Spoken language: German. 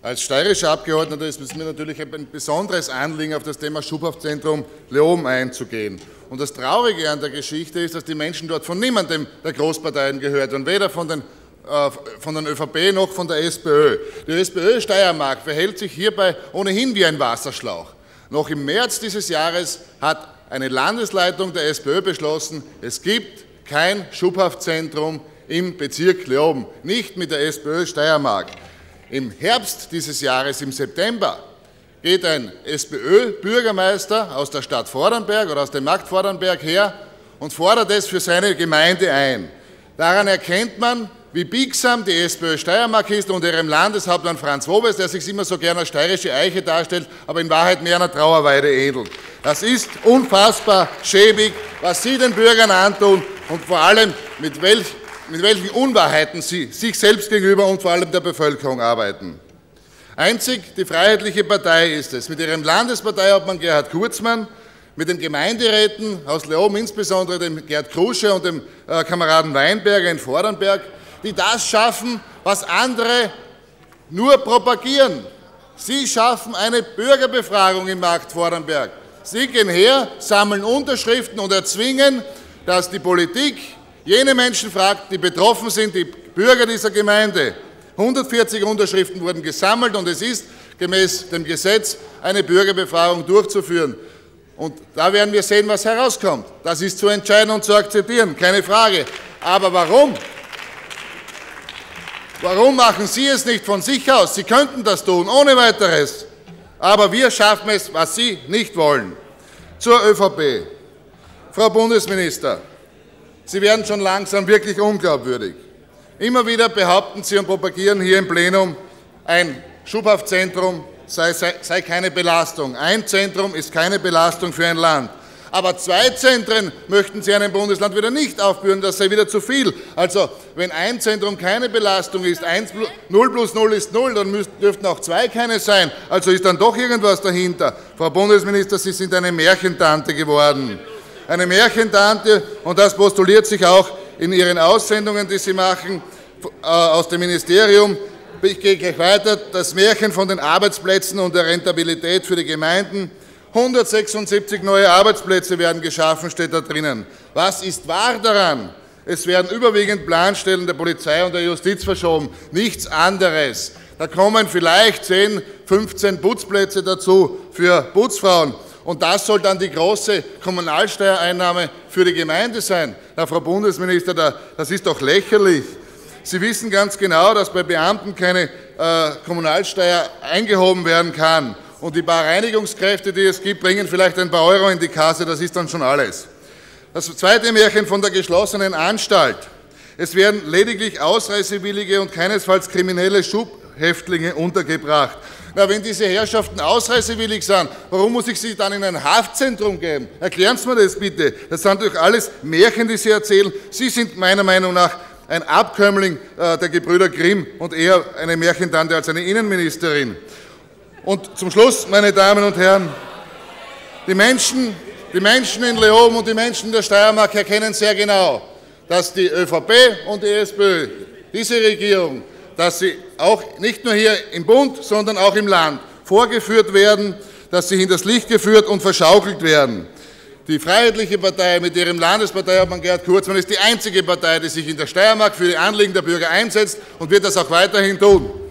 Als steirischer Abgeordneter ist es mir natürlich ein besonderes Anliegen, auf das Thema Schubhaftzentrum Leoben einzugehen. Und das Traurige an der Geschichte ist, dass die Menschen dort von niemandem der Großparteien gehört werden, weder von den ÖVP noch von der SPÖ. Die SPÖ Steiermark verhält sich hierbei ohnehin wie ein Wasserschlauch. Noch im März dieses Jahres hat eine Landesleitung der SPÖ beschlossen, es gibt kein Schubhaftzentrum im Bezirk Leoben, nicht mit der SPÖ Steiermark. Im Herbst dieses Jahres, im September, geht ein SPÖ-Bürgermeister aus der Stadt Vorarlberg oder aus dem Markt Vorarlberg her und fordert es für seine Gemeinde ein. Daran erkennt man, wie biegsam die SPÖ Steiermark ist unter ihrem Landeshauptmann Franz Wobes, der sich immer so gerne als steirische Eiche darstellt, aber in Wahrheit mehr einer Trauerweide ähnelt. Das ist unfassbar schäbig, was Sie den Bürgern antun und vor allem mit welchen Unwahrheiten Sie sich selbst gegenüber und vor allem der Bevölkerung arbeiten. Einzig die Freiheitliche Partei ist es, mit ihrem Landesparteiobmann Gerhard Kurzmann, mit den Gemeinderäten aus Leoben, insbesondere dem Gerd Krusche und dem Kameraden Weinberger in Vorarlberg, die das schaffen, was andere nur propagieren. Sie schaffen eine Bürgerbefragung im Markt Vorarlberg. Sie gehen her, sammeln Unterschriften und erzwingen, dass die Politik jene Menschen fragt, die betroffen sind, die Bürger dieser Gemeinde. 140 Unterschriften wurden gesammelt und es ist gemäß dem Gesetz eine Bürgerbefragung durchzuführen. Und da werden wir sehen, was herauskommt. Das ist zu entscheiden und zu akzeptieren, keine Frage. Aber warum? Warum machen Sie es nicht von sich aus? Sie könnten das tun, ohne weiteres. Aber wir schaffen es, was Sie nicht wollen. Zur ÖVP. Frau Bundesminister, Sie werden schon langsam wirklich unglaubwürdig. Immer wieder behaupten Sie und propagieren hier im Plenum, ein Schubhaftzentrum sei keine Belastung. Ein Zentrum ist keine Belastung für ein Land. Aber 2 Zentren möchten Sie einem Bundesland wieder nicht aufbürden, das sei wieder zu viel. Also, wenn ein Zentrum keine Belastung ist, 0 plus 0 ist 0, dann dürften auch 2 keine sein. Also ist dann doch irgendwas dahinter. Frau Bundesminister, Sie sind eine Märchentante geworden. Eine Märchentante, und das postuliert sich auch in Ihren Aussendungen, die Sie machen, aus dem Ministerium. Ich gehe gleich weiter. Das Märchen von den Arbeitsplätzen und der Rentabilität für die Gemeinden. 176 neue Arbeitsplätze werden geschaffen, steht da drinnen. Was ist wahr daran? Es werden überwiegend Planstellen der Polizei und der Justiz verschoben, nichts anderes. Da kommen vielleicht 10, 15 Putzplätze dazu für Putzfrauen. Und das soll dann die große Kommunalsteuereinnahme für die Gemeinde sein. Na, Frau Bundesminister, das ist doch lächerlich. Sie wissen ganz genau, dass bei Beamten keine Kommunalsteuer eingehoben werden kann. Und die paar Reinigungskräfte, die es gibt, bringen vielleicht ein paar Euro in die Kasse, das ist dann schon alles. Das zweite Märchen von der geschlossenen Anstalt. Es werden lediglich Ausreisewillige und keinesfalls kriminelle Schubhäftlinge untergebracht. Na, wenn diese Herrschaften ausreisewillig sind, warum muss ich sie dann in ein Haftzentrum geben? Erklären Sie mir das bitte. Das sind doch alles Märchen, die Sie erzählen. Sie sind meiner Meinung nach ein Abkömmling der Gebrüder Grimm und eher eine Märchentante als eine Innenministerin. Und zum Schluss, meine Damen und Herren, die Menschen in Leoben und die Menschen der Steiermark erkennen sehr genau, dass die ÖVP und die SPÖ, diese Regierung, dass sie auch nicht nur hier im Bund, sondern auch im Land vorgeführt werden, dass sie hinters Licht geführt und verschaukelt werden. Die Freiheitliche Partei mit ihrem Landesparteiobmann Gerhard Kurzmann ist die einzige Partei, die sich in der Steiermark für die Anliegen der Bürger einsetzt und wird das auch weiterhin tun.